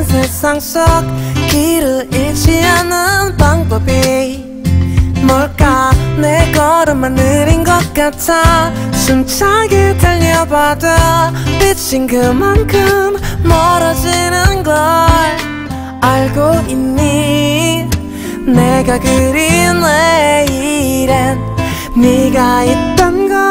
세상 속 길을 잃지 않는 방법이 뭘까? 내 걸음만 느린 것 같아. 숨차게 달려봐도 빛인 그만큼 멀어지는 걸 알고 있니? 내가 그린 내일엔 네가 있단 걸.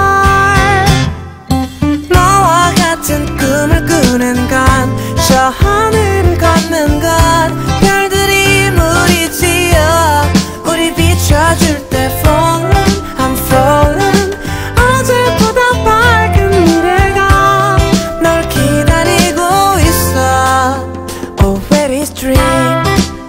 너와 같은 꿈을 꾸는 건, 저 하늘을 걷는 건, 별들이 물이 지어 우리 비춰줄 때 falling, I'm falling. 어제보다 밝은 미래가 널 기다리고 있어. Oh, where is dream?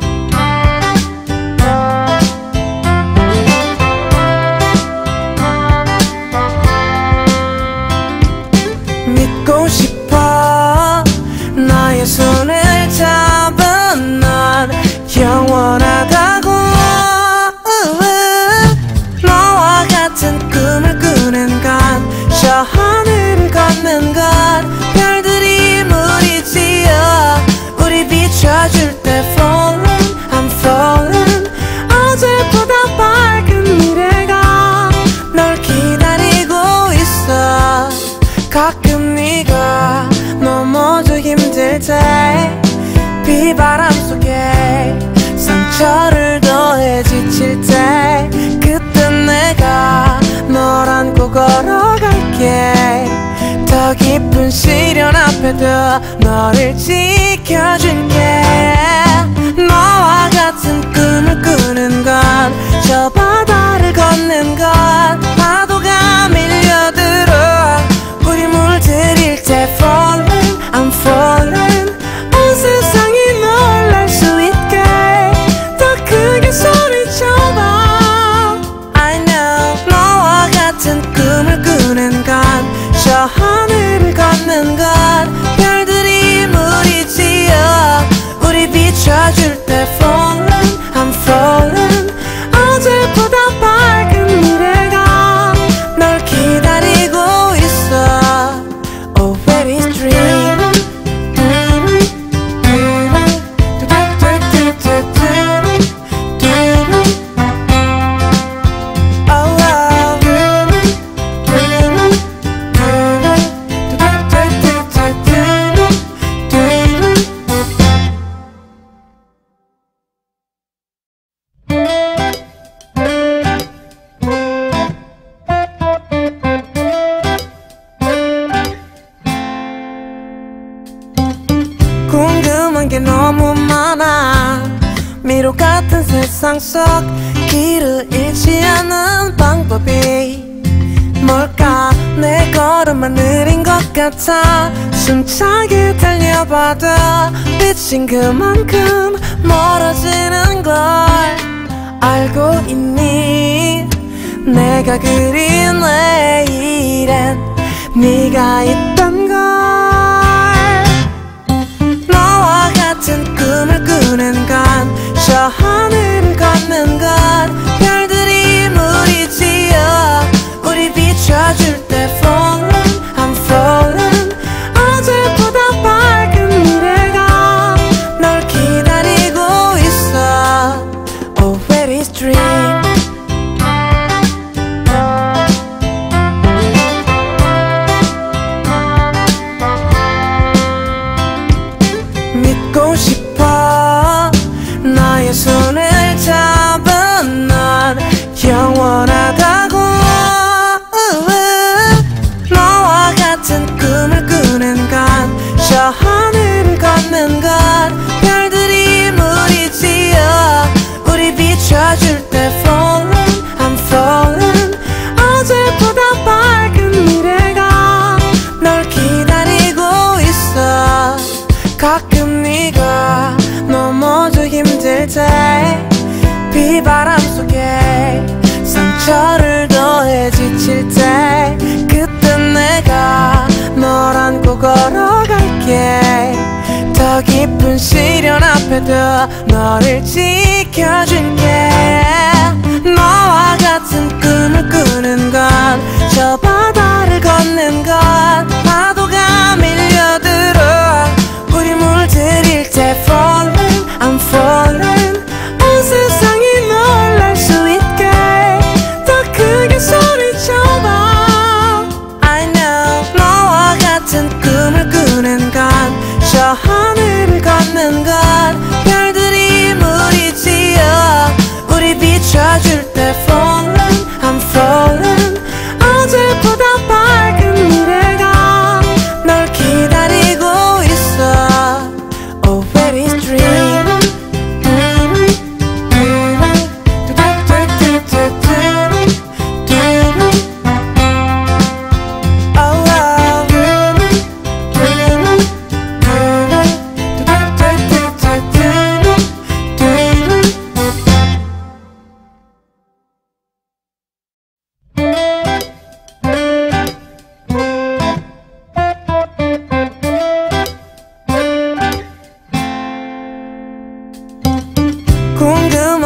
믿고 싶어. 나의 손을 잡은 넌 영원하다고. 너와 같은 꿈을 꾸는 건, 저 하늘을 걷는 건, 별들이 물이 지어 우리 비춰줄 때 falling, I'm falling. 어제보다 밝은 미래가 널 기다리고 있어. 가끔 네가 넘어져 힘들 때, 비바람 속에 상처를 더해 지칠 때, 그때 내가 널 안고 걸어갈게. 더 깊은 시련 앞에도 너를 지켜줄게. 너와 같은 꿈을 꾸는 건, 저 바다를 걷는 건, 파도가 밀려들어 우리 물들일 때 falling, I'm falling. 온 세상이 널 알 수 있게 더 크게 소리쳐봐. I know. 너와 같은 꿈을 꾸는 건, 저 하늘을 걷는 건, 별들이 물이 지어 우리 비춰줄 때 falling, I'm falling. 어제보다 밝은 미래가 널 기다리고 있어. Oh, where is dream? 궁금한 게 너무 많아. 미로 같은 세상 속 길을 잃지 않는 방법이 뭘까? 내 걸음만 느린 것 같아. 숨차게 달려봐도 빛인 그만큼 멀어지는 걸 알고 있니? 내가 그린 내일엔 네가 있단 걸. 너와 같은 꿈을 꾸는 건, 저 하늘을 걷는 건, 별들이 물이 지어 우리 비춰줄 때 falling, I'm falling. 어제보다 밝은 미래가 널 기다리고 있어. Oh, where is dream? 믿고 싶어. 나의 손을 잡은 넌 영원하다고. 너와 같은 꿈을 꾸는 건, 저 하늘을 걷는 건, 별들이 물이 지어 우리 비춰줄 때 falling, I'm falling. 어제보다 밝은 미래가 널 기다리고 있어. 가끔 네가 넘어져 힘들 때, 비바람 속에 상처를 더해 지칠 때, 그때 내가 널 안고 걸어갈게. 더 깊은 시련 앞에도 너를 지켜줄게. 너와 같은 꿈을 꾸는 건, 저 바다를 걷는 건, 파도가 밀려들어 우리 물들일 때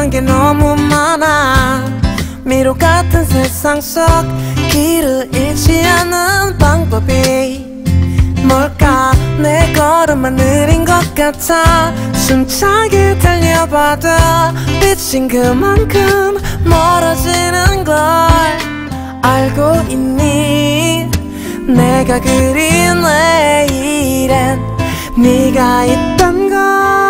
궁금한 게 너무 많아. 미로 같은 세상 속 길을 잃지 않는 방법이 뭘까? 내 걸음만 느린 것 같아. 숨차게 달려봐도 빛인 그만큼 멀어지는 걸 알고 있니? 내가 그린 내일엔 네가 있단 걸.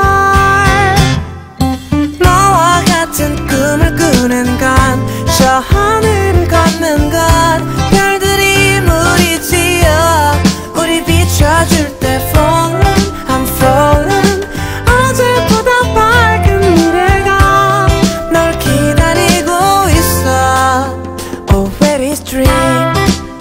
너와 같은 꿈을 꾸는 건 저 하늘을 걷는 것 별들이 물이 지어 우리 비춰줄 때 falling I'm falling 어제보다 밝은 미래가 널 기다리고 있어. Oh where is dream.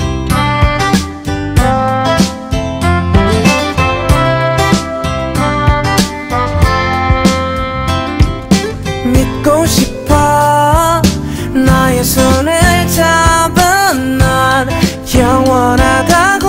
믿고 싶어 나의 손을 잡은 넌 영원하다고.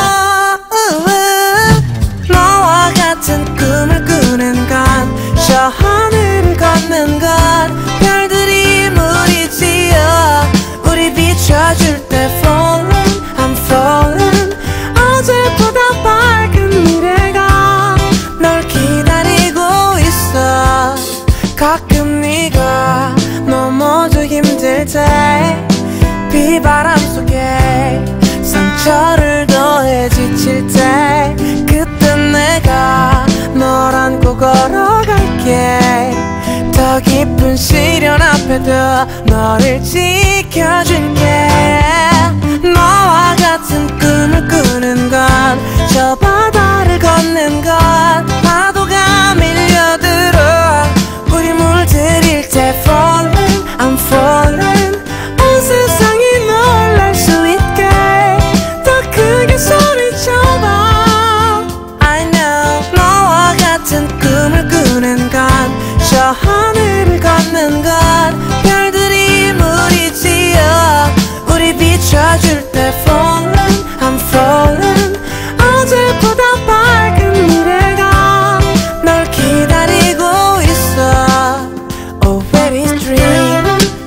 너와 같은 꿈을 꾸는 건 저 하늘을 걷는 것 별들이 물이 지어 우리 비춰줄 때 falling I'm falling 어제보다 밝은 미래가 널 기다리고 있어. 가끔 네가 넘어져 힘들 때 비바람 속에 상처를 더해 지칠 때 그때 내가 널 안고 걸어갈게. 더 깊은 시련 앞에도 너를 지켜줄게. 너와 같은 꿈을 꾸는 건 저 바다를 걷는 것 파도가 밀려들어 우리 물들일 때 falling I'm falling 온 세상이 놀랄 수 있게 더 크게 소리쳐봐. I know 너와 같은 꿈을 꾸는 건 저 하늘을 걷는 것 별들이 물이 지어 우리 비춰줄 때 falling I'm falling 어제보다 밝은 미래가 널 기다리고 있어. Oh where is dream.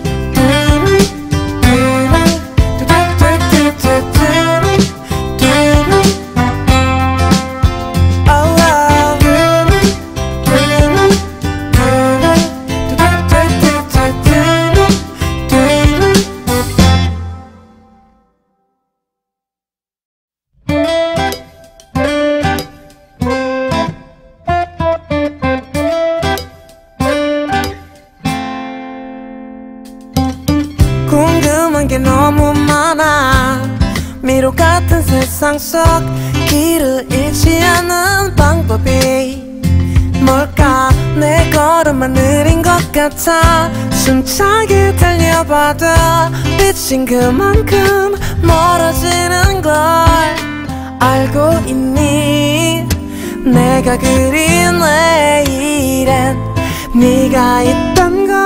궁금한 게 너무 많아. 미로 같은 세상 속 길을 잃지 않는 방법이 뭘까? 내 걸음만 느린 것 같아. 숨차게 달려봐도 빛인 그만큼 멀어지는 걸 알고 있니? 내가 그린 내일엔 네가 있단 걸.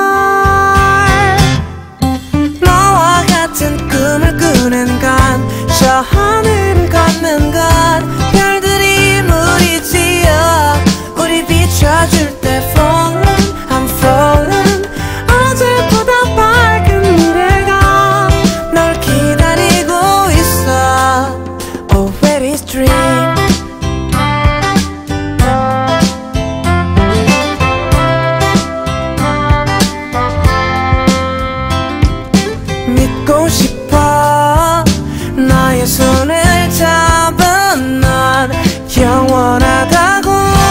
너와 같은 꿈을 꾸는 건 저 하늘을 걷는 것 별들이 물이 지어 우리 비춰줄 때 falling I'm falling 어제보다 밝은 미래가 널 기다리고 있어. Oh where is dream. 믿고 싶어 나의 손을 잡은 넌 영원하다고.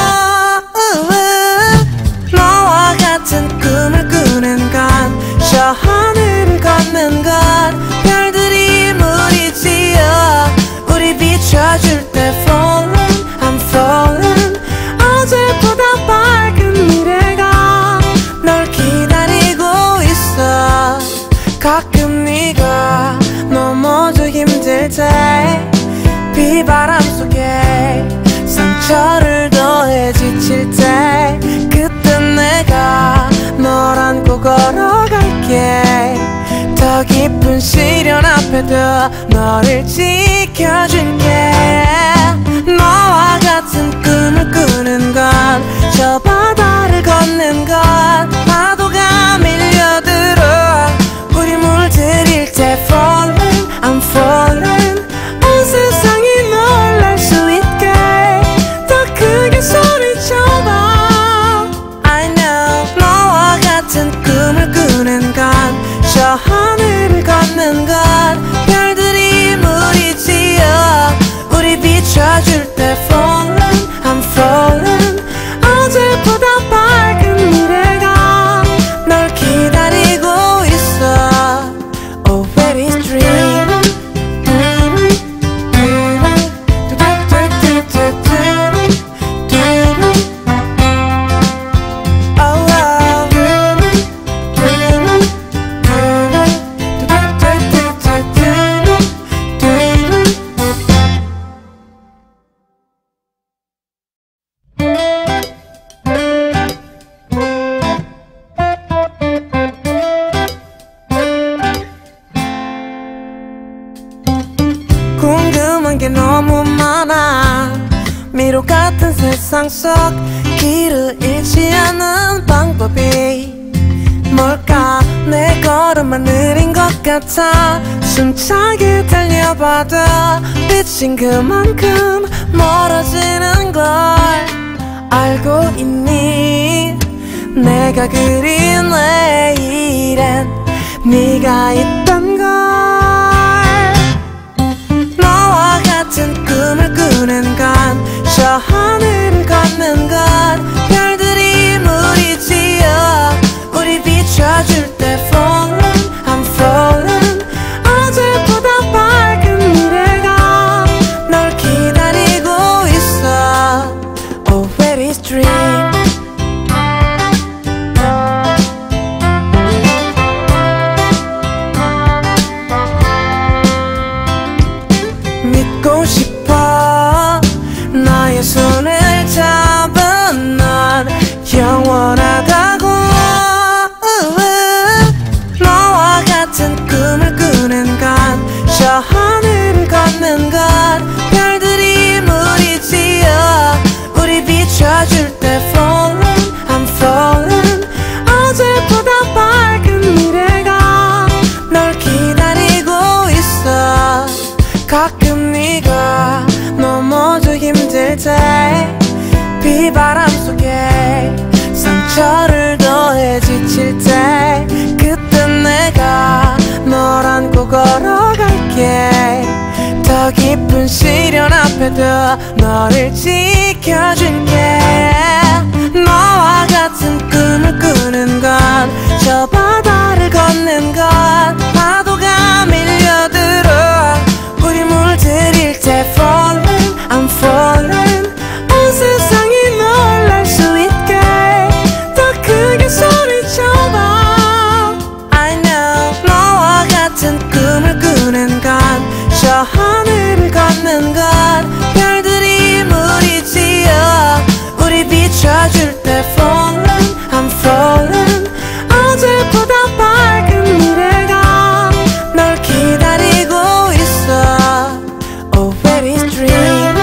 너와 같은 꿈을 꾸는 건 저 하늘을 걷는 것 별들이 물이 지어 우리 비춰줄 때 falling I'm falling 어제보다 밝은 미래가 널 기다리고 있어. 가끔 네가 넘어져 힘들 때 비바람 속에 상처를 더해 지칠 때 그때 내가 널 안고 걸어갈게. 더 깊은 시련 앞에도 너를 지켜줄게. 너와 같은 꿈을 꾸는 건 저 바다를 걷는 것 파도가 많아. 미로 같은 세상 속 길을 잃지 않는 방법이 뭘까? 내 걸음만 느린 것 같아. 숨차게 달려봐도 빛인 그만큼 멀어지는 걸 알고 있니? 내가 그린 내일엔 네가 있단 걸. 너와 같은 꿈을 꾸는 건 저 하늘을 걷는 건 별들이 물이 지어 우리 비춰줄 때 falling, I'm falling. 어제보다 밝은 미래가 널 기다리고 있어. Oh, where is dream? 믿고 싶어. 나의 손을 잡은 넌 영원하다고. 너와 같은 꿈을 꾸는 건 저 하늘을 걷는 건 별들이 물이 지어 우리 비춰줄 때 falling, I'm falling. 어제보다 밝은 미래가 널 기다리고 있어. 가끔 네가 넘어져 힘들 때 비바람 속에 상처를 더해 지칠 때 그때 내가 널 안고 걸어갈게. 더 깊은 시련 앞에도 너를 지켜줄게. 너와 같은 꿈을 꾸는 건 저 바다를 걷는 건 파도가 밀려들어 우리 물들일 때 falling, I'm falling. 온 세상이 놀랄 수 있게 더 크게 소리쳐봐. I know. 너와 같은 꿈을 꾸는 건 저 하늘을 걷는 건 별들이 물이 지어 우리 비춰줄 때 falling, I'm falling. 어제보다 밝은 미래가 널 기다리고 있어. Oh, where is dream?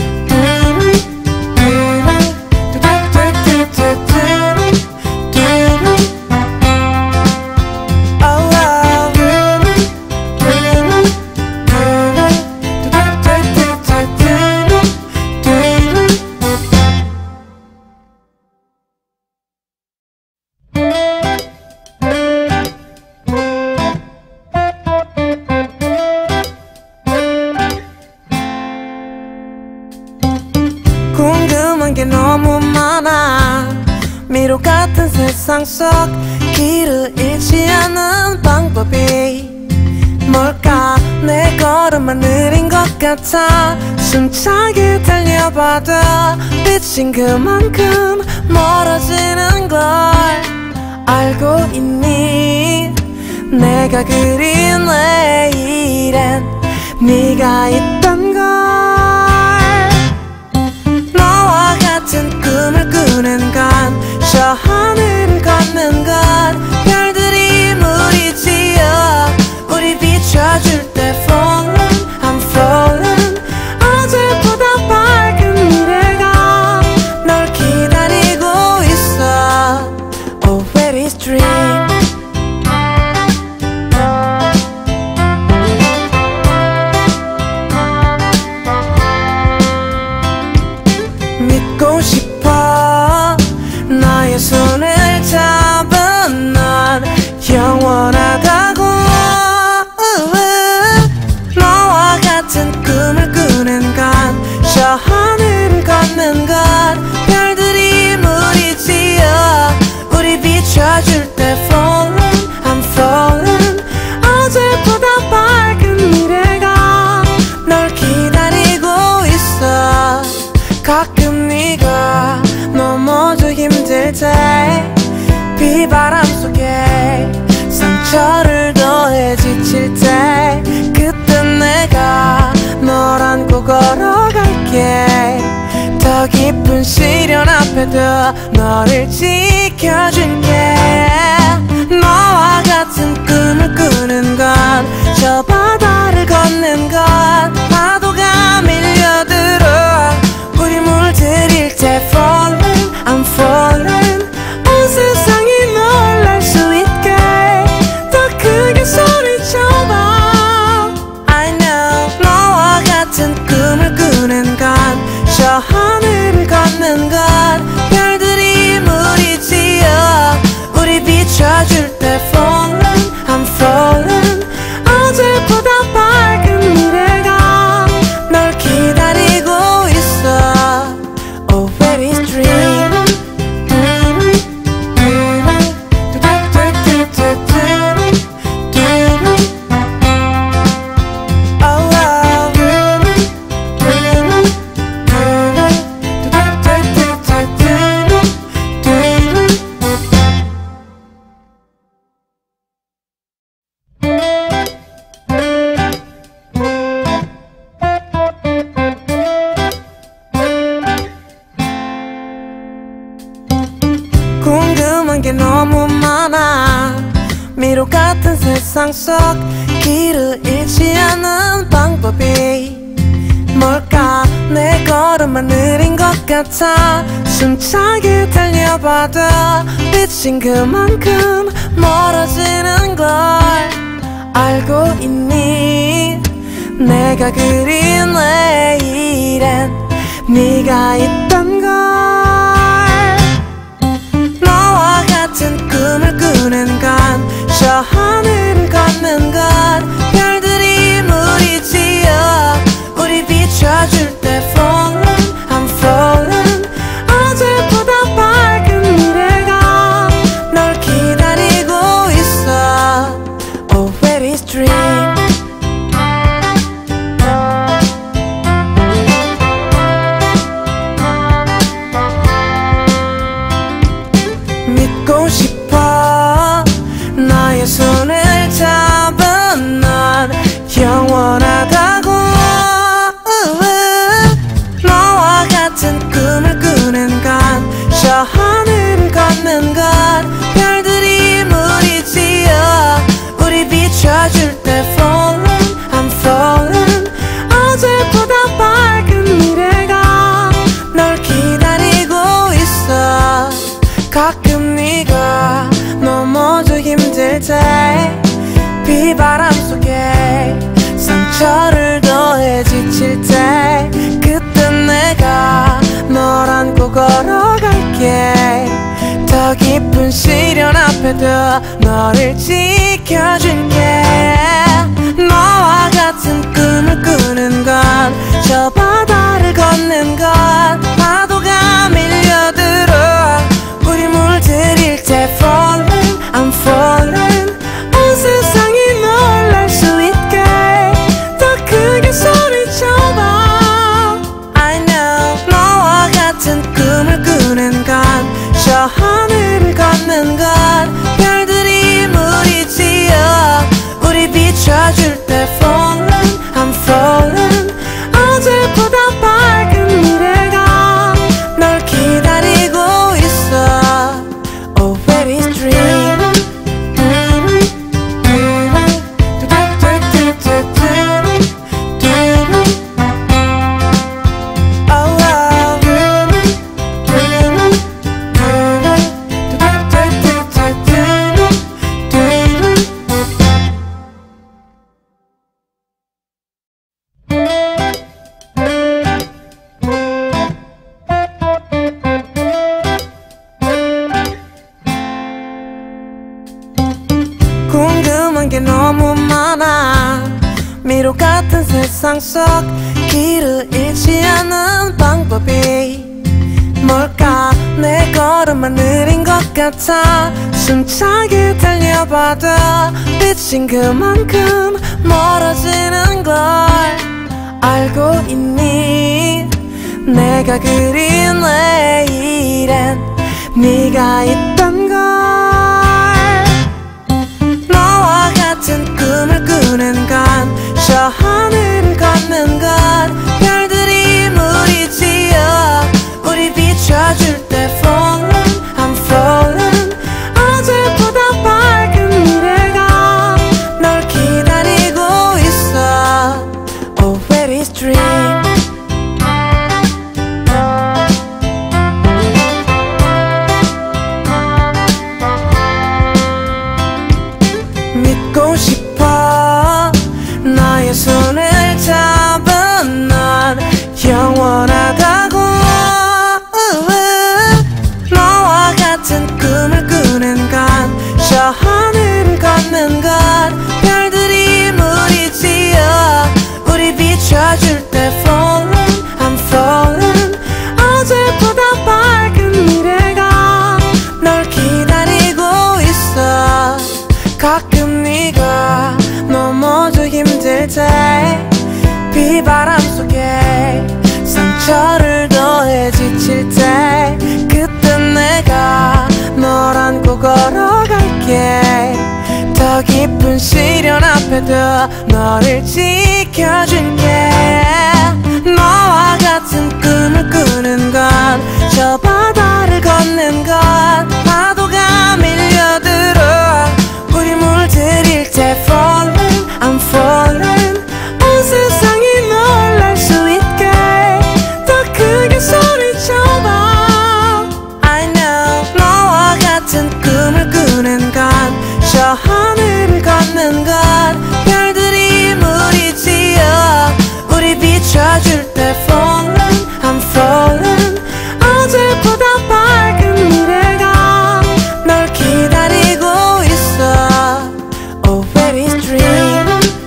궁금한 게 너무 많아. 미로 같은 세상 속 길을 잃지 않는 방법이 뭘까? 내 걸음만 느린 것 같아. 숨차게 달려봐도 빛인 그만큼 멀어지는 걸 알고 있니? 내가 그린 내일엔 네가 있단 걸. 너와 같은 꿈을 꾸는 건 저 하늘을 걷는 건 별들이 물이 지어 우리 비춰줄 때 falling, I'm falling. 어제보다 밝은 미래가 널 기다리고 있어. Oh, where is dream? 믿고 싶어. 나의 손을 잡은 넌 영원하다고. 너와 같은 꿈을 꾸는 건 저 하늘을 걷는 건 별들이 물이 지어 우리 비춰줄 때 falling, I'm falling. 어제보다 밝은 미래가 널 기다리고 있어. 가끔 네가 넘어져 힘들 때 비바람 속에 상처를 더해 지칠 때 그때 내가 널 안고 걸어갈게. 더 깊은 시련 앞에도 너를 지켜줄게. 너와 같은 꿈을 꾸는 건 저 바다를 걷는 건 파도가 밀려들어 궁금한 게 너무 많아. 미로 같은 세상 속 길을 잃지 않는 방법이 뭘까? 내 걸음만 느린 것 같아. 숨차게 달려봐도 빛인 그만큼 멀어지는 걸 알고 있니? 내가 그린 내일엔 네가 있단 걸. 너와 같은 꿈을 꾸는 건 저 하늘을 걷는 건 별들이 물이 지어 우리 비춰줄 때 falling I'm falling. 어제보다 밝은 미래가 널 기다리고 있어. Oh where is dream. 믿고 싶어 나의 손을 잡은 넌 영원하다고. 너와 같은 꿈을 꾸는 건 저 하늘을 걷는 건 별들이 물이 지어 우리 비춰줄 때 falling I'm falling. 어제보다 밝은 미래가 널 기다리고 있어. 가끔 네가 넘어져 힘들 때 비바람 속에 상처를 더해 지칠 때 그때 내가 널 안고 걸어갈게. 더 깊은 시련 앞에도 너를 지켜줄게. 너와 같은 꿈을 꾸는 건 저 바다를 걷는 건 파도가 밀려들어 우리 물들일 때 falling I'm falling. 온 세상이 놀랄 수 있게 더 크게 소리쳐봐. I know. 너와 같은 꿈을 꾸는 건 저 하늘을 걷는 건 별들이 물이 지어 우리 비춰줄 때 falling I'm falling. 어제보다 밝은 미래가 널 기다리고 있어. Oh where is dream. 궁금한 게 너무 많아. 미로 같은 세상 속 길을 잃지 않는 방법이 뭘까? 내 걸음만 느린 것 같아. 숨차게 달려봐도 빛인 그만큼 멀어지는 걸 알고 있니? 내가 그린 내일엔 네가 있단 걸. 너와 같은 꿈을 꾸는 건 저 하늘을 걷는 건 별들이 물이 지어 우리 비춰줄 때 falling I'm falling. 어제보다 밝은 미래가 널 기다리고 있어. Oh where is dream. 믿고 싶어 나의 손을 잡은 넌 영원하다고. 너와 같은 꿈을 꾸는 건 저 하늘을 걷는 건 별들이 물이 지어 우리 비춰줄 때 falling I'm falling. 어제보다 밝은 미래가 널 기다리고 있어. 가끔 네가 넘어져 힘들 때 비바람 속에 상처를 더해 지칠 때 그때 내가 널 안고 걸어갈게. 더 깊은 시련 앞에도 너를 지켜줄게. 너와 같은 꿈을 꾸는 건 저 바다를 걷는 건 파도가 같은 꿈을 꾸는 건 저 하늘을 걷는 건 별들이 물이 지어 우리 비춰줄 때 falling I'm falling 어제보다 밝은 미래가 널 기다리고 있어 Oh where is dream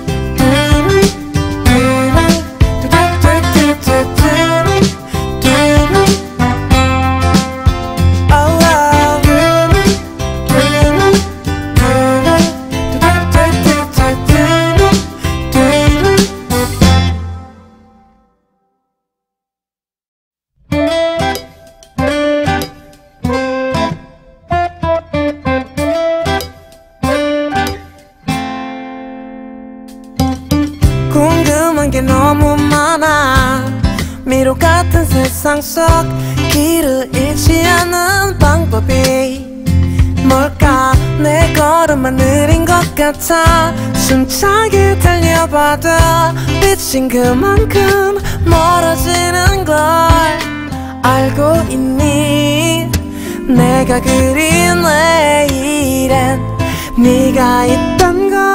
궁금한 게 너무 많아 미로 같은 세상 속 길을 잃지 않는 방법이 뭘까 내 걸음만 느린 것 같아 숨차게 달려봐도 빛인 그만큼 멀어지는 걸 알고 있니 내가 그린 내일엔 네가 있단 걸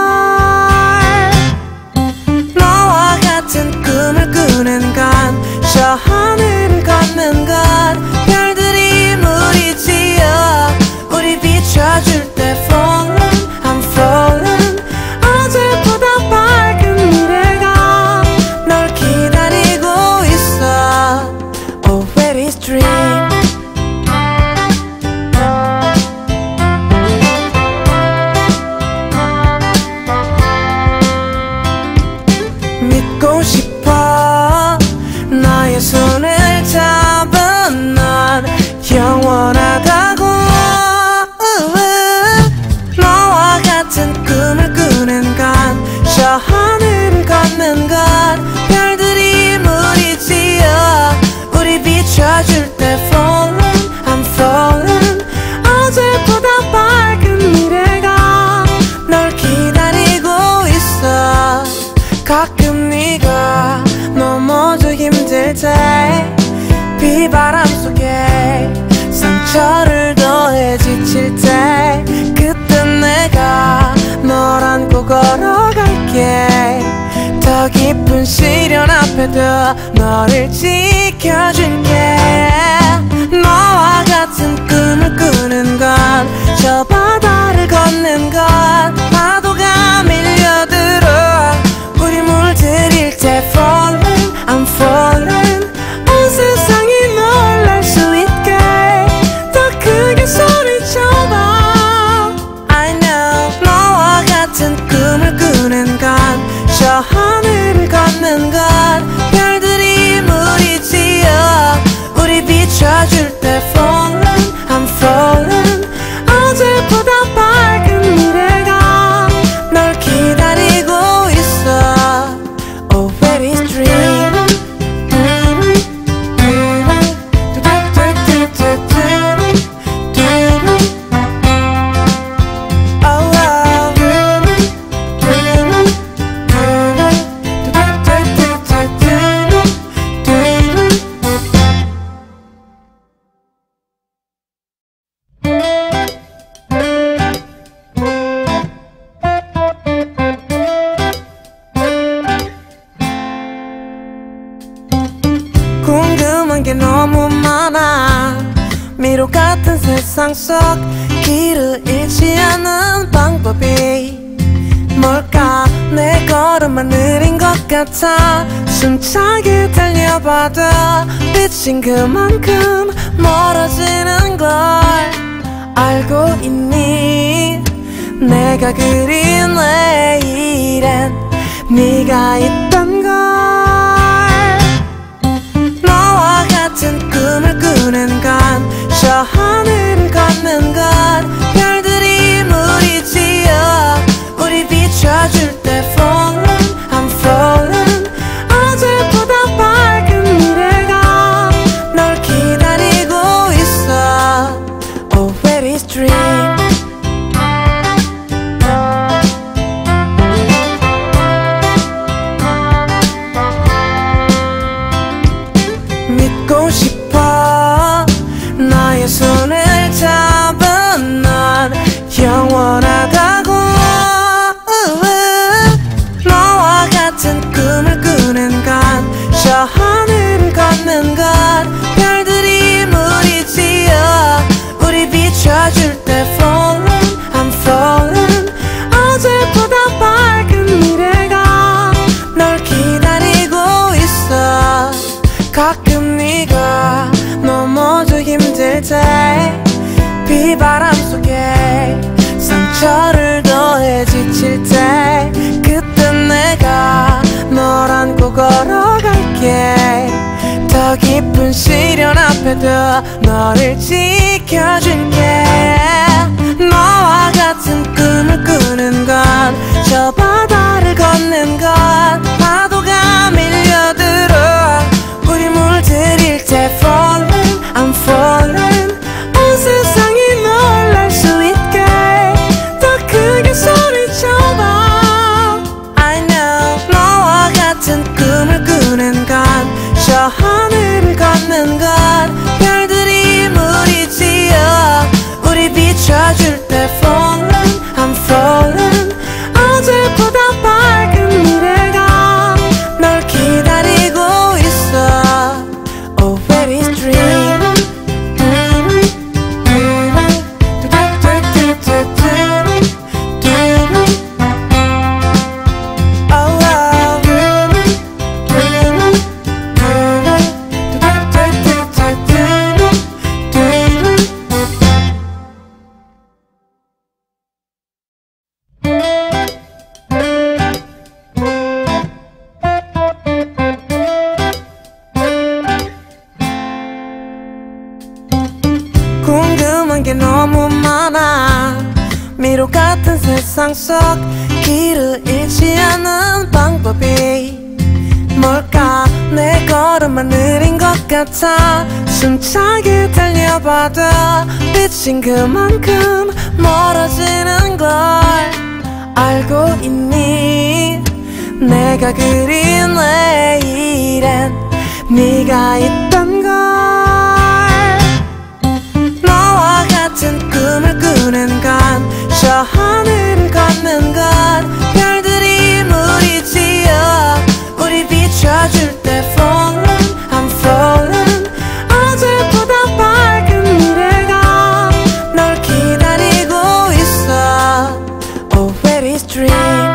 너와 같은 꿈을 꾸는 건 저 하늘을 걷는 건 별들이 물이 지어 우리 비춰줄 때 falling I'm falling 어제보다 밝은 미래가 널 기다리고 있어 Oh where is dream 믿고 싶어 나의 손을 잡은 넌 영원하다고 너와 같은 꿈을 꾸는 건 저 하늘을 걷는 건 별들이 물이 지어 우리 비춰줄 때 falling I'm falling 어제보다 밝은 미래가 널 기다리고 있어 가끔 네가 넘어져 힘들 때 비바람 속에 상처를 더해 지칠 때 그때 내가 널 안고 걸어갈게 더 깊은 시련 앞에도 너를 지켜줄게 너와 같은 꿈을 꾸는 건 저 바다를 걷는 건 파도가 밀려들어 우리 물들일 때 falling I'm falling 온 세상이 놀랄 수 있게 더 크게 소리쳐봐 I know 너와 같은 꿈을 꾸는 건 저 하늘을 걷는 건 별들이 물이 지어 우리 비춰줄 때 falling I'm falling 어제보다 밝은 미래가 널 기다리고 있어 Oh where is dream 궁금한 게 너무 많아 미로 같은 세상 속 길을 잃지 않는 방법이 뭘까 내 걸음만 느린 것 같아 숨차게 달려봐도 빛인 그만큼 멀어지는 걸 알고 있니 내가 그린 내일엔 네가 있단 걸 너와 같은 꿈을 꾸는 건 저 하늘을 걷는 건 별들이 물이 지어 우리 비춰줄 때 falling I'm falling 어제보다 밝은 미래가 널 기다리고 있어 Oh where is dream 믿고 싶어 나의 손을 잡은 너 비춰줄 때 falling, I'm falling. 어제보다 밝은 미래가 널 기다리고 있어. 가끔 네가 넘어져 힘들 때 비바람 속에 상처를 더해 지칠 때 그때 내가 널 안고 걸어갈게. 더 깊은 시련 앞에도 너를 지켜줄게. 너와 같은 꿈을 꾸는 건 저 바다를 걷는 것. 파도가 밀려들어 우리 물들일 때 falling, I'm falling. 온 세상이 놀랄 수 있게 더 크게 소리쳐봐. I know 너와 같은 꿈을 꾸는 건 저 하늘을 걷는 것. 별들이 물이 지어 우리 비춰줄 때 falling, I'm falling. 어제보다 밝은 미래가 널 기다리고 있어. Oh where is dream. 궁금한 게 너무 많아. 미로 같은 세상 속 길을 잃지 않는 방법이 뭘까? 내 걸음만 느린 것 같아. 숨차게 달려봐도 빛인 그만큼 멀어지는 걸 알고 있니? 내가 그린 내일엔 네가 있단 걸. 너와 같은 꿈을 꾸는 건 저 하늘을 걷는 것. 별들이 물이 지어 우리 비춰줄 때 falling, I'm falling. 어제보다 밝은 미래가 널 기다리고 있어. Oh where is dream.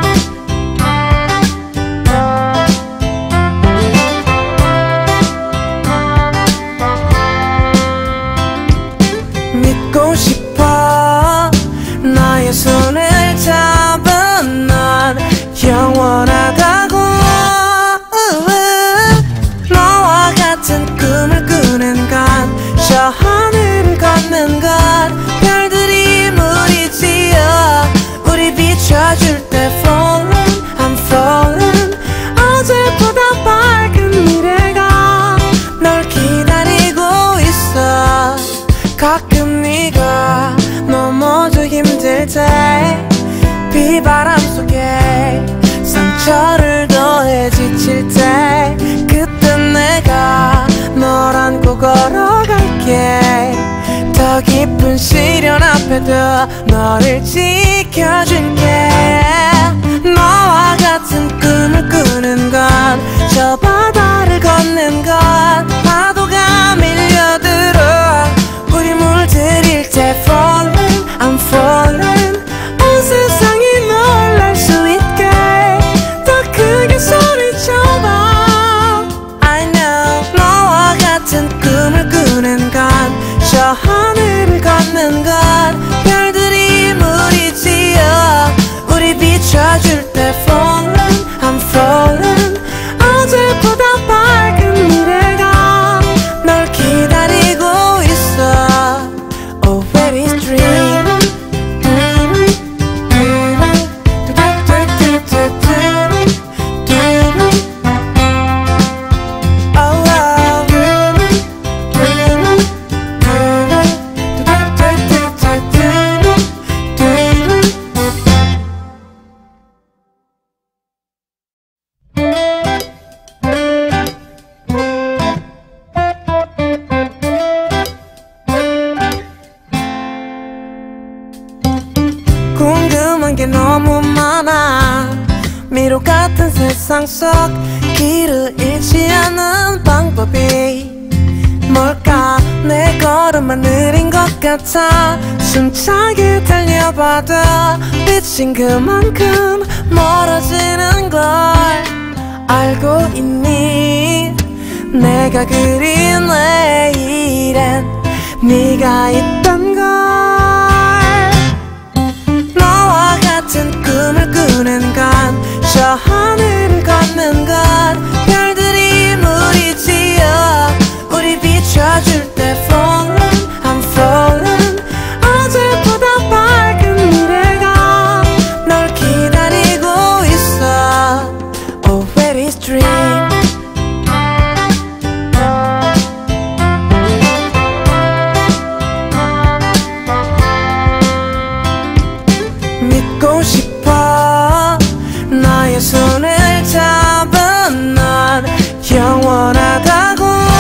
믿고 싶어 나의 손을 잡은 넌 영원하다고. 너와 같은 꿈을 꾸는 건 저 하늘을 걷는 것. 별들이 물이 지어 우리 비춰줄 때 falling, I'm falling. 어제보다 밝은 미래가 널 기다리고 있어. 가끔 네가 넘어져 힘들 때 비바람 속에 상처를 더해 지칠 때 그때 내가 널 안고 걸어갈게. 더 깊은 시련 앞에도 너를 지켜줄게. 너와 같은 꿈을 꾸는 건 저 바다를 걷는 것. 파도가 밀려들어 우리 물들일 때 falling, I'm falling. 온 세상이 놀랄 수 있게 더 크게 소리쳐봐. I know 너와 같은 꿈을 꾸는 건 저 하늘을 걷는 것. 별들이 물이 지어 우리 비춰줄 때 falling, I'm falling. 어제보다 밝은 미래가 널 기다리고 있어. Oh where is dream. 궁금한 게 너무 많아. 미로 같은 세상 속 길을 잃지 않는 방법이 뭘까? 내 걸음만 느린 것 같아. 숨차게 달려봐도 빛인 그만큼 멀어지는 걸 알고 있니? 내가 그린 내일엔 네가 있던 걸 너와 같은 꿈을 꾸는 건 저 하늘을 걷는 것 별들이 물이 지어 우리 비춰줄 때 falling I'm falling 어제보다 밝은 미래가 널 기다리고 있어 Oh where is dream 믿고 싶어 나의 손을 잡은 넌 영원하다고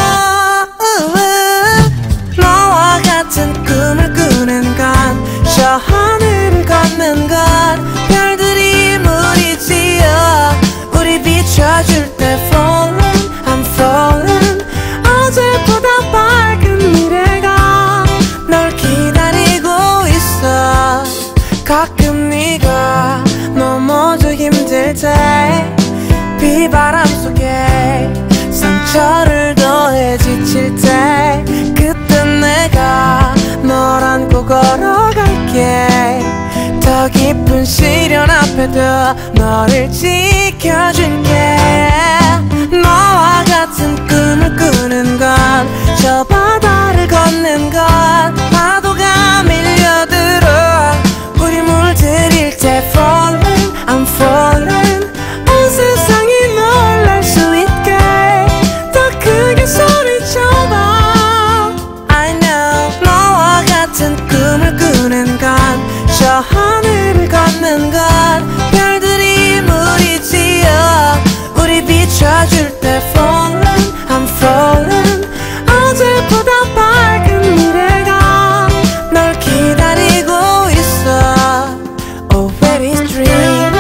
너와 같은 꿈을 꾸는 건 저 하늘을 걷는 것 별들이 물이 지어 우리 비춰줄 때 falling I'm falling 어제보다 밝은 미래가 널 기다리고 있어 가끔 네가 넘어져 힘들 때 비바람 속에 상처를 더해 지칠 때 그땐 내가 널 안고 걸어갈게 더 깊은 시련 앞에도 너를 지켜줄게 너와 같은 꿈을 꾸는 건 저 바다를 걷는 것 파도가 밀려들어 우리 물들일 때 falling I'm falling 온 세상이 놀랄 수 있게 더 크게 소리쳐봐 I know 너와 같은 꿈을 꾸는 건 저 하늘을 걷는 것 별들이 물이 지어 우리 비춰줄 때 falling I'm falling 어제보다 밝은 미래가 널 기다리고 있어 Oh where is dream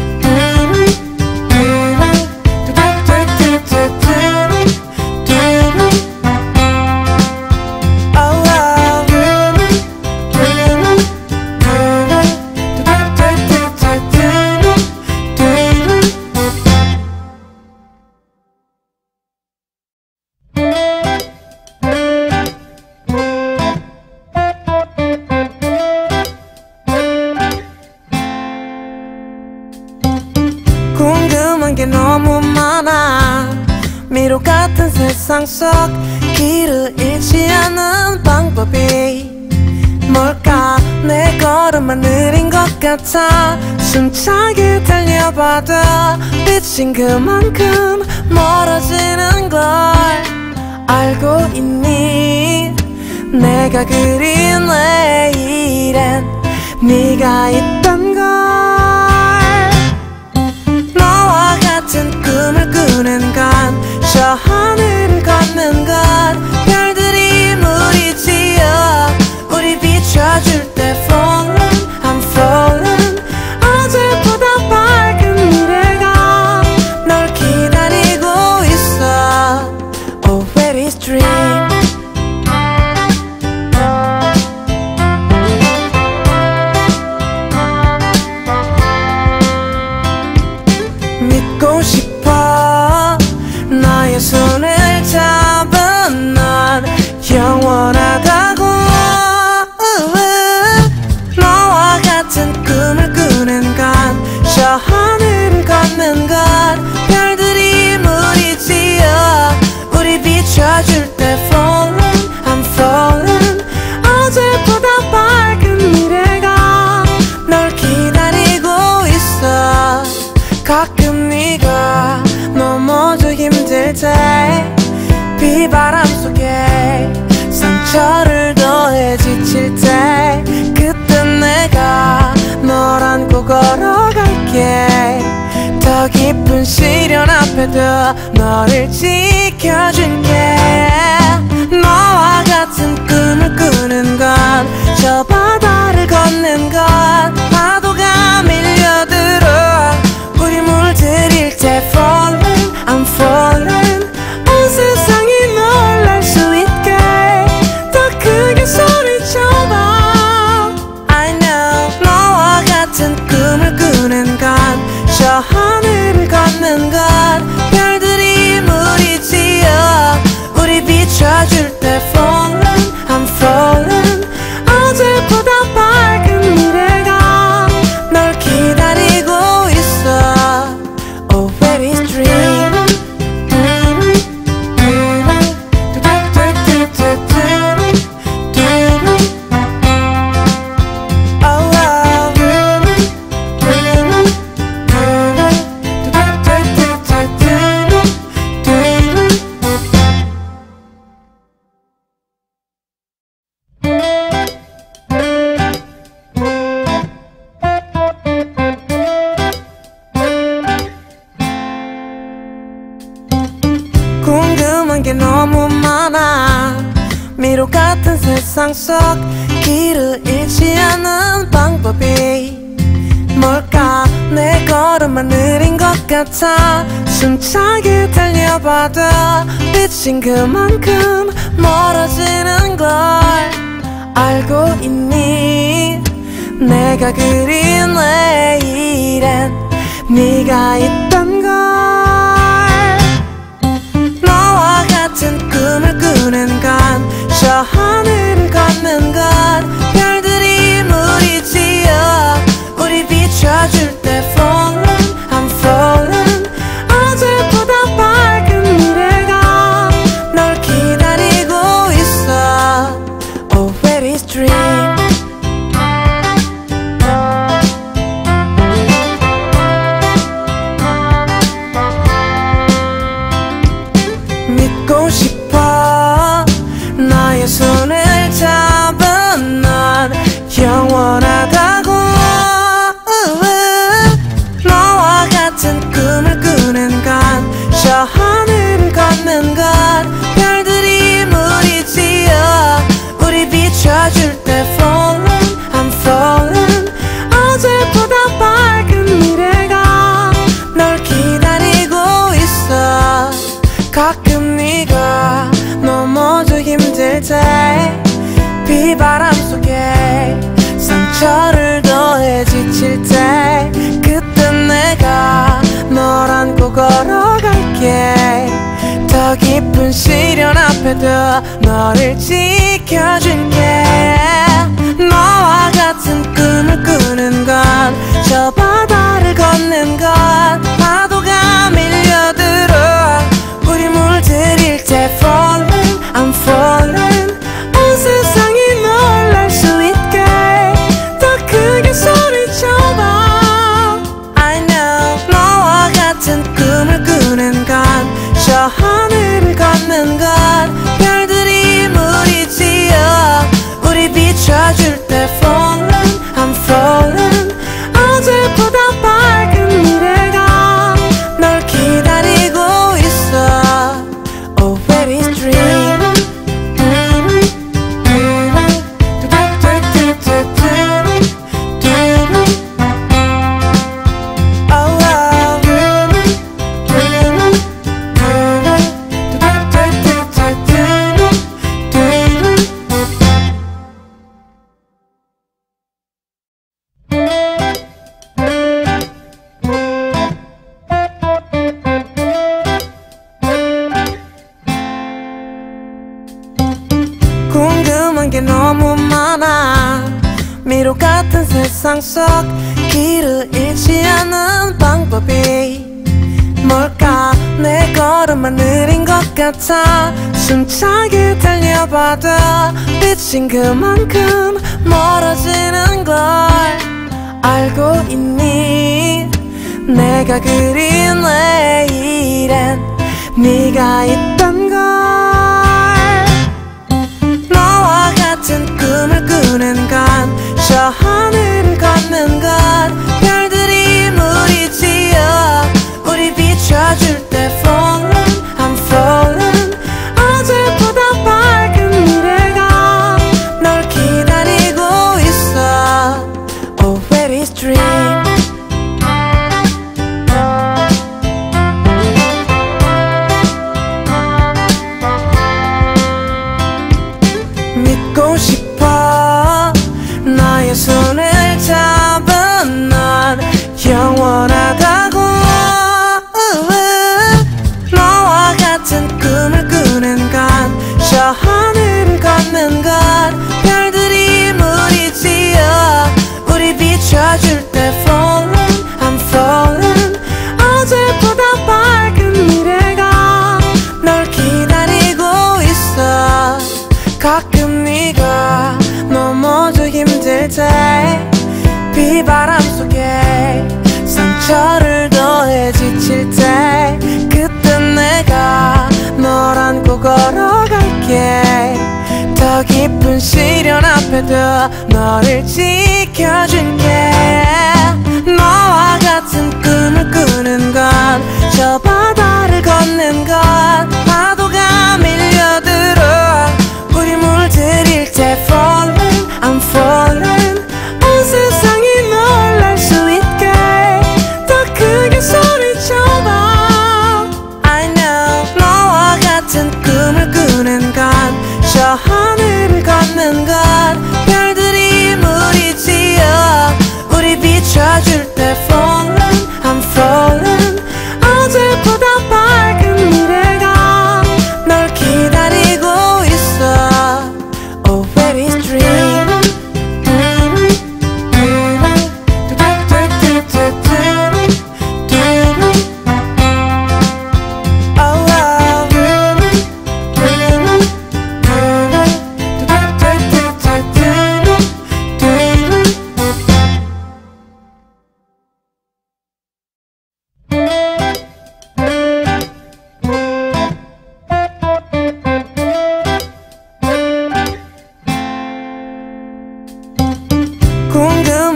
궁금한 게 너무 많아 미로 같은 세상 속 길을 잃지 않는 방법이 뭘까 내 걸음만 느린 것 같아 숨차게 달려봐도 빛인 그만큼 멀어지는 걸 알고 있니 내가 그린 내일엔 네가 있던 걸 너와 같은 꿈을 꾸는 건 저 하늘을 걷는 것 별들이 물이 지어 우리 비춰줄 때 falling I'm falling 어제보다 밝은 미래가 널 기다리고 있어 Oh where is dream 믿고 싶어 나의 손을 잡은 넌 영원하다고 너와 같은 꿈을 꾸는 건 저 하늘을 걷는 것 별들이 물이 지어 우리 비춰줄 때 falling I'm falling 어제보다 밝은 미래가 널 기다리고 있어 가끔 네가 넘어져 힘들 때 비바람 속에 상처를 더해 지칠 때 그땐 내가 널 안고 걸어갈게 더 깊은 시련 앞에도 너를 지켜줄게 너와 같은 꿈을 꾸는 건 저 바다를 걷는 것 파도가 밀려들어 우리 물들일 때 falling I'm falling 온 세상이 놀랄 수 있게 더 크게 소리쳐봐 세상 속 길을 잃지 않는 방법이 뭘까? 내 걸음만 느린 것 같아. 숨차게 달려봐도 빛인 그만큼 멀어지는 걸 알고 있니? 내가 그린 내일엔 네가 있단 걸. 너와 같은 꿈을 꾸는 건 저 하늘을 걷는 건 별들이 물이 지어 우리 비춰줄 때 falling I'm falling. 어제보다 밝은 미래가 널 기다리고 있어. Oh where is dream. 믿고 싶어 나의 손을 잡은 넌 영원하다고. 너와 같은 꿈을 꾸는 건 저 하늘을 걷는 건 별들이 물이 지어 우리 비춰줄 때 falling I'm falling. 어제보다 밝은 미래가 널 기다리고 있어. 가끔 네가 넘어져 힘들 때 비바람 속에 상처를 더해 지칠 때 그때 내가 널 안고 걸어갈게. 더 깊은 시련 앞에도 너를 지켜줄게. 너와 같은 꿈을 꾸는 건 저 바다를 걷는 건 파도가 밀려들어 우리 물들일 때 falling I'm falling. 온 세상이 놀랄 수 있게 더 크게 소리쳐봐. I know. 너와 같은 꿈을 꾸는 건 저 하늘을 걷는 건 별들이 물이 지어 우리 비춰줄 때 falling I'm falling. 어제보다 밝은 미래가 널 기다리고 있어. Oh where is dream. 궁금한 게 너무 많아. 미로 같은 세상 속 길을 잃지 않는 방법이 뭘까? 내 걸음만 느린 것 같아. 숨차게 달려봐도 빛인 그만큼 멀어지는 걸 알고 있니? 내가 그린 내일엔 네가 있단 걸. 너와 같은 꿈을 꾸는 건 저 하늘을 걷는 건 별들이 물이 지어 우리 비춰줄 때 falling I'm falling. 어제보다 밝은 미래가 널 기다리고 있어. Oh where is dream. 믿고 싶어 나의 손을 잡은 넌 영원하다고. 너와 같은 꿈을 꾸는 건 저 하늘을 걷는 건 별들이 물이 지어 우리 비춰줄 때 falling I'm falling. 어제보다 밝은 미래가 널 기다리고 있어. 가끔 네가 넘어져 힘들 때 비바람 속에 상처를 더해 지칠 때 그때 내가 널 안고 걸어갈게. 더 깊은 시련 앞에도 너를 지켜줄게. 너와 같은 꿈을 꾸는 건 저 바다를 걷는 건 파도가 밀려들어 우리 물들일 때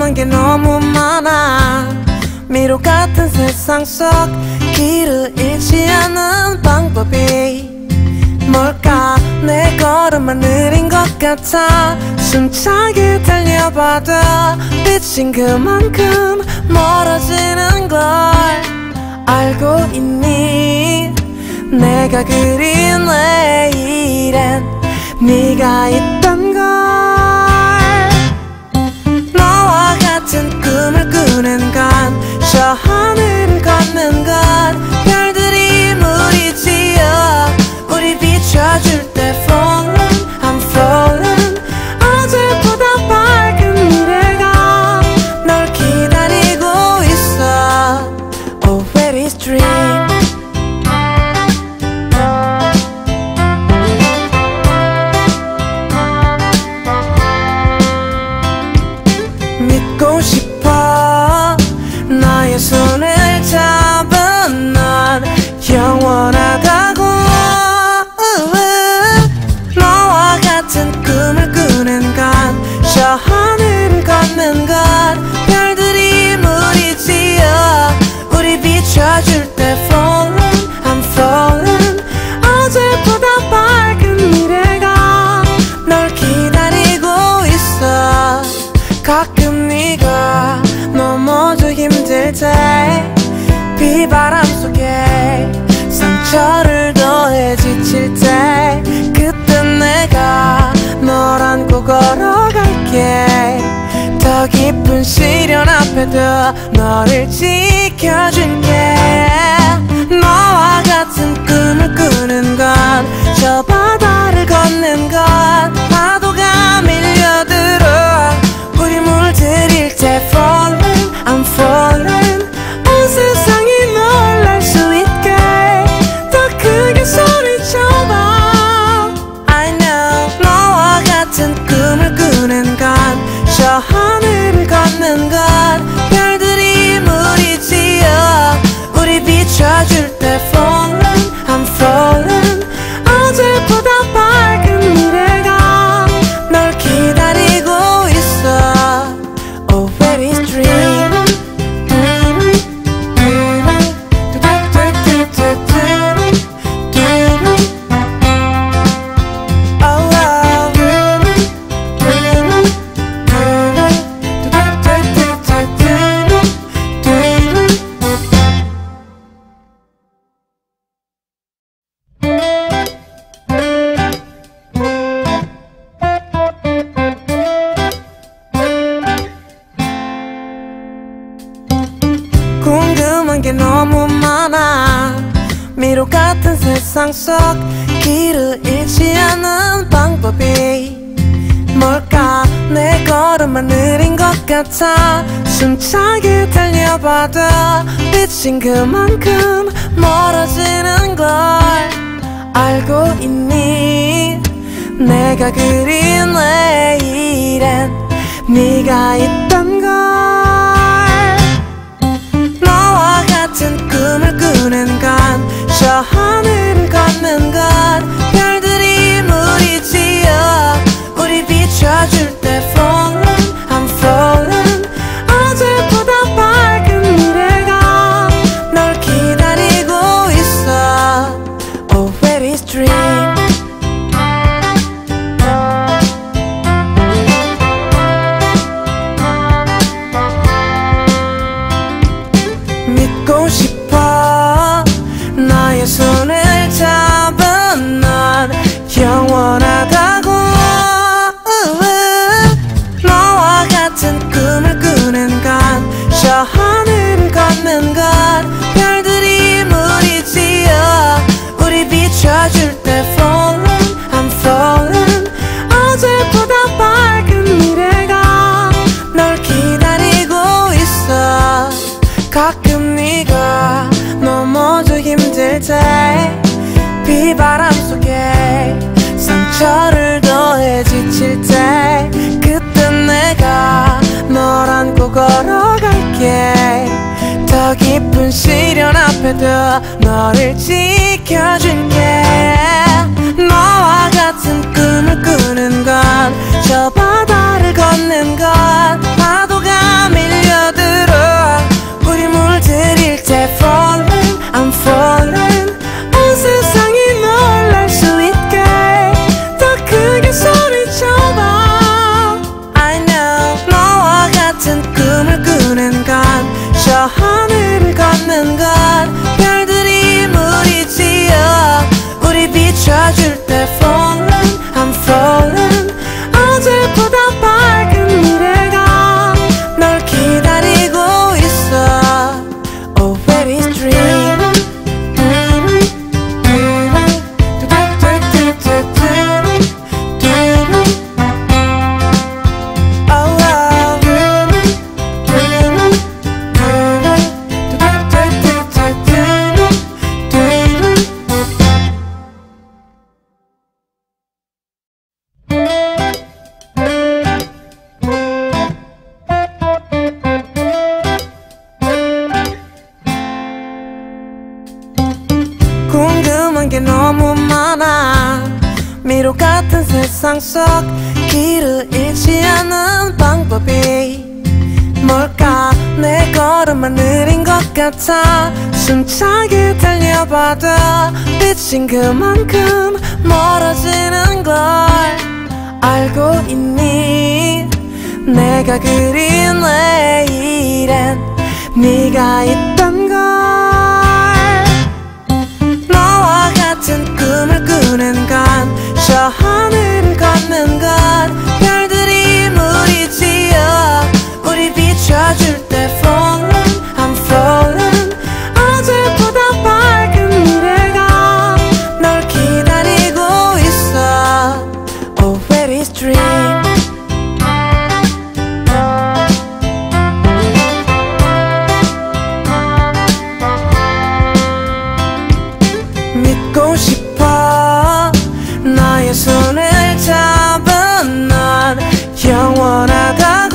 궁금한 게 너무 많아. 미로 같은 세상 속 길을 잃지 않는 방법이 뭘까? 내 걸음만 느린 것 같아. 숨차게 달려봐도 빛인 그만큼 멀어지는 걸 알고 있니? 내가 그린 내일엔 네가 있단 걸. 너와 같은 꿈을 꾸는 건 저 하늘을 걷는 건 별들이 물이 지어 우리 비춰줄 때 falling I'm falling. 어제보다 밝은 미래가 널 기다리고 있어. Oh where is dream. 믿고 싶어 나의 손을 잡은 넌 영원하다고. 너와 같은 꿈을 꾸는 건 저 하늘을 걷는 건 별들이 물이 지어 우리 비춰줄 때 falling I'm falling. 어제보다 밝은 미래가 널 기다리고 있어. 가끔 네가 넘어져 힘들 때 비바람 속에 상처를 더해 지칠 때 그때 내가 널 안고 걸어갈게. 더 깊은 시련 앞에도 너를 지켜줄게. 너와 같은 꿈을 꾸는 건 저 바다를 걷는 건 파도가 밀려들어 우리 물들일 때 falling I'm falling. 온 세상이 놀랄 수 있게 더 크게 소리쳐봐. I know. 너와 같은 꿈을 꾸는 건 저 하늘을 걷는 건 별들이 물이 지어 우리 비춰줄 때 falling I'm falling. 어제보다 밝은 미래가 널 기다리고 있어. Oh where is dream. 궁금한 게 너무 많아. 미로 같은 세상 속 길을 잃지 않는 방법이 뭘까? 내 걸음만 느린 것 같아. 숨차게 달려봐도 빛인 그만큼 멀어지는 걸 알고 있니? 내가 그린 내일엔 네가 있단 걸. 너와 같은 꿈을 꾸는 건 저 하늘을 걷는 건 별들이 물이 지어 우리 비춰줄 때 falling I'm falling. 어제보다 밝은 미래가 널 기다리고 있어. Oh where is dream. 믿고 싶어 나의 손을 잡은 넌 영원하다고. 너와 같은 꿈을 꾸는 건 저 하늘을 걷는 건 별들이 물이 지어 우리 비춰줄 때 falling I'm falling. 어제보다 밝은 미래가 널 기다리고 있어. 가끔 네가 넘어져 힘들 때 비바람 속에 상처를 더해 지칠 때 그때 내가 널 안고 걸어갈게. 더 깊은 시련 앞에도 너를 지켜줄게. 너와 같은 꿈을 꾸는 건 저 바다를 걷는 건 파도가 저 하늘을 걷는 것 별들이 물이 지어 우리 비춰줄 때 falling I'm falling 어제보다 밝은 미래가 널 기다리고 있어 Oh where is dream 궁금한 게 너무 많아 미로 같은 세상 속 길을 잃지 않는 방법이 뭘까 내 걸음만 느린 것 같아 숨차게 달려봐도 빛인 그만큼 멀어지는 걸 알고 있니 내가 그린 내일엔 네가 있단 걸 너와 같은 꿈을 꾸는 건 저 하늘을 걷는 것 별들이 물이 지어 우리 비춰줄 때 falling I'm falling 어제보다 밝은 미래가 널 기다리고 있어 Oh where is dream 믿고 싶어 나의 손을 잡은 넌 영원하다고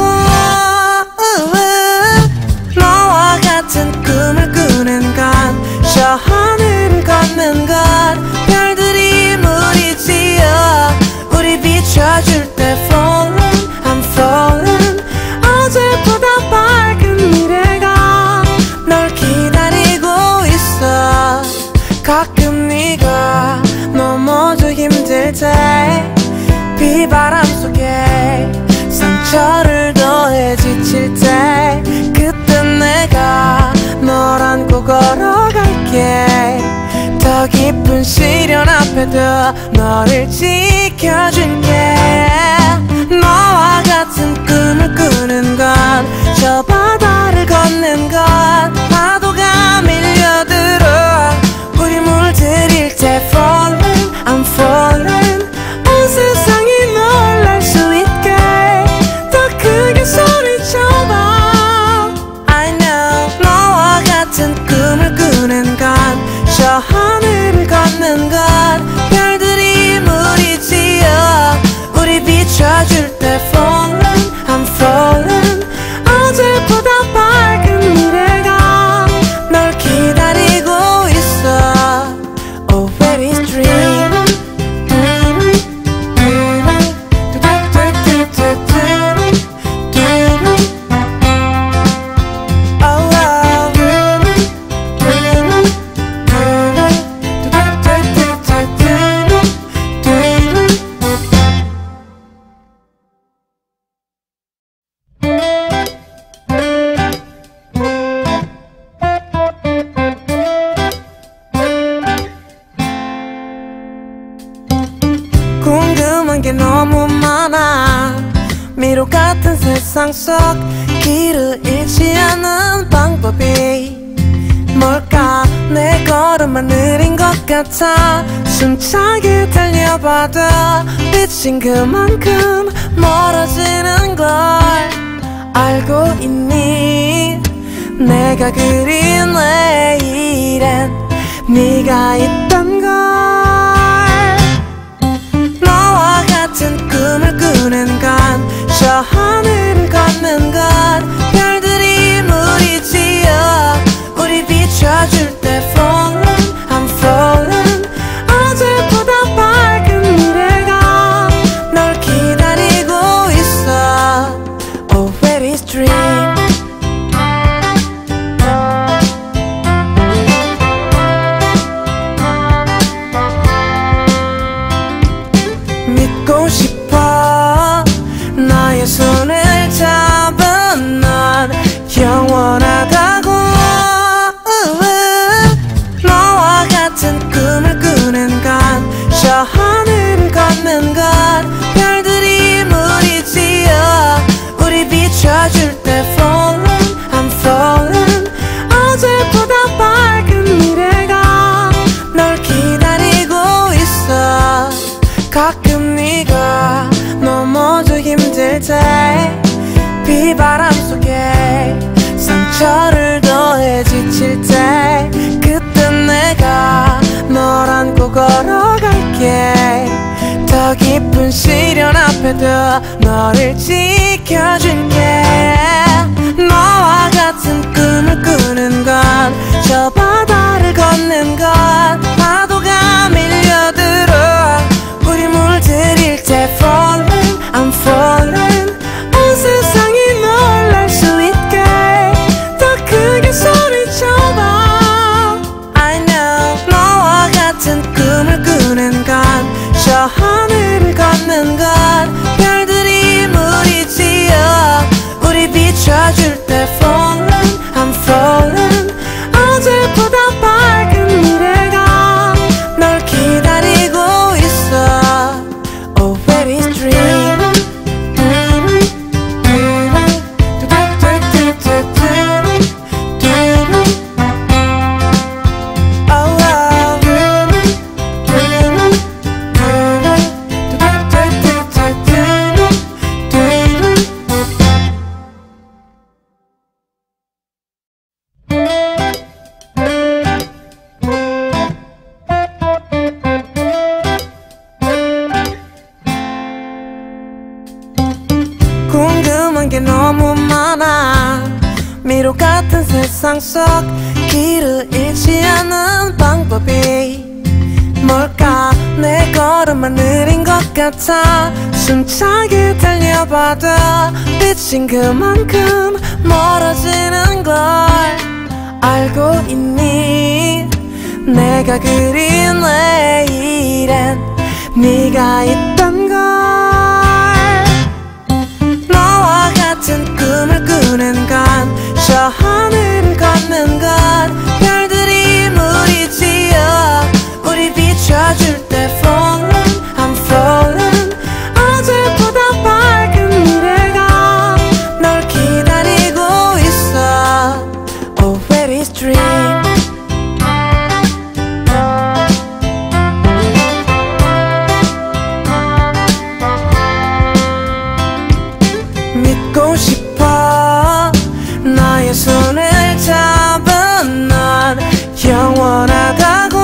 너와 같은 꿈을 꾸는 건 저 하늘을 걷는 것 별들이 물이 지어 우리 비춰줄 때 falling I'm falling 어제보다 밝은 미래가 널 기다리고 있어 가끔 네가 넘어져 힘들 때 비바람 속에 상처를 더해 지칠 때 그때 내가 널 안고 걸어갈게 더 깊은 시련 앞에도 너를 지켜줄게 너와 같은 꿈을 꾸는 건 저 바다를 걷는 것 파도가 밀려들어 우리 물들일 때 falling I'm falling 온 세상이 놀랄 수 있게 더 크게 소리쳐봐 I know 너와 같은 꿈을 꾸는 건 저 하늘을 걷는 것 별들이 물이 지어 우리 비춰줄 때 falling I'm falling 어제보다 밝은 미래가 널 기다리고 있어 Oh where is dream 궁금한 게 너무 많아 미로 같은 세상 속 길을 잃지 않는 방법이 뭘까 내 걸음만 느린 것 같아 숨차게 달려봐도 빛인 그만큼 멀어지는 걸 알고 있니 내가 그린 내일엔 네가 있단 걸 너와 같은 꿈을 꾸는 건 저 하늘을 걷는 것 별들이 물이 지어 우리 비춰줄 때 falling I'm falling 어제보다 밝은 미래가 널 기다리고 있어 Oh where is dream 믿고 싶어 나의 손을 잡은 넌 영원하다고 비바람 속에 상처를 더해 지칠 때 그때 내가 널 안고 걸어갈게. 더 깊은 시련 앞에도 너를 지켜줄게. 너와 같은 꿈을 꾸는 건 저 바다를 걷는 것. 파도가 밀려들어 우리 물들일 때 falling I'm falling. 온 세상이 놀랄 수 있게 더 크게 소리쳐봐. I know 너와 같은 꿈을 꾸는 건 저 하늘을 걷는 것. 별들이 물이 지어 우리 비춰줄 때 falling I'm falling. 어제보다 밝은 미래가 널 기다리고 있어. Oh where is dream. 궁금한 게 너무 많아. 미로 같은 세상 속 길을 잃지 않는 방법이 뭘까. 내 걸음만 느린 것 같아. 숨차게 달려봐도 빛인 그만큼 멀어지는 걸 알고 있니. 내가 그린 내일엔 네가 있단 걸. 너와 같은 꿈을 꾸는 건 저 하늘을 걷는 것. 별들이 물이 지어 우리 비춰줄 때 falling I'm falling. 어제보다 밝은 미래가 널 기다리고 있어. Oh where is dream. 믿고 싶어 나의 손을 잡은 넌 영원하다고.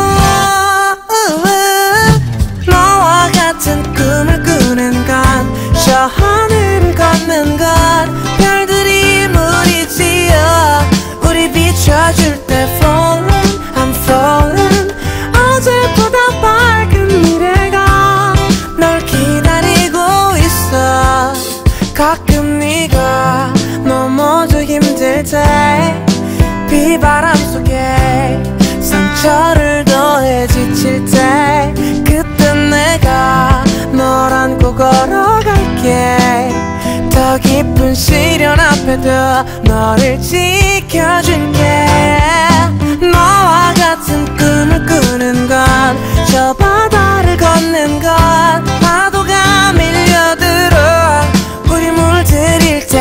너와 같은 꿈을 꾸는 건 저 하늘을 걷는 것. 별들이 물이 지어 우리 비춰줄 때 falling I'm falling. 어제보다 밝은 미래가 널 기다리고 있어. 가끔 네가 넘어져 힘들 때 비바람 속에 상처를 더해 지칠 때 그때 내가 널 안고 걸어갈게. 더 깊은 시련 앞에도 너를 지켜줄게. 너와 같은 꿈을 꾸는 건 저 바다를 걷는 것. 파도가 밀려들어 우리 물들일